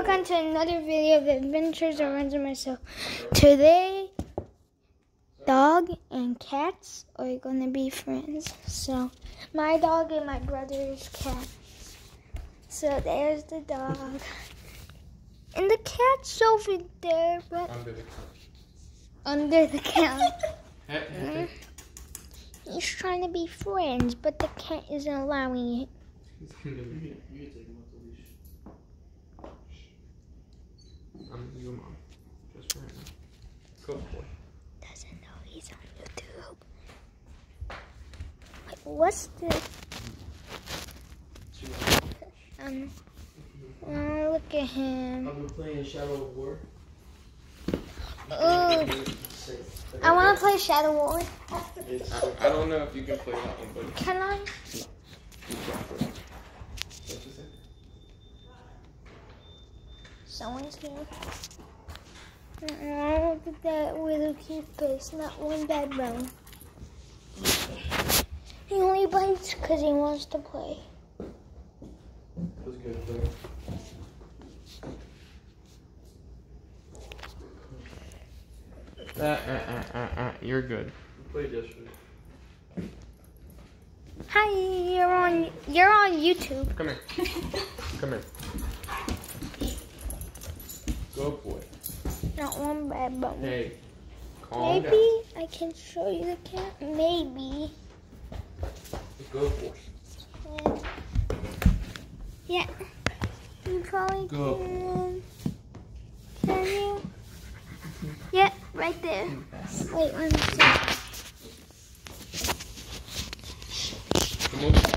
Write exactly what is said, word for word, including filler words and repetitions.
welcome to another video of Adventures of Renzo and myself. Today, dog and cats are gonna be friends. So, my dog and my brother's cat. So there's the dog, and the cat's over there, but under the couch. Under the couch. mm. He's trying to be friends, but the cat isn't allowing it. I'm your mom. Just right now. Go boy. Doesn't know he's on YouTube. Wait, what's this? Um, oh, look at him. I've been playing Shadow of War. Oh, I want to play Shadow War. I, I don't know if you can play that one, but Can I? Someone's here. Oh, look at that little cute face. Not one bad bone. He only bites because he wants to play. That was good, bro. Uh, uh, uh, uh, uh, you're good. We played yesterday. Hi, you're on. You're on YouTube. Come here. Come here. Go boy. Not one bad bone. Hey. Calm Maybe down. I can show you the cat. Maybe. Go boy. Yeah. You probably Go. can. Can you? Yeah, right there. Wait, let me see. Come on.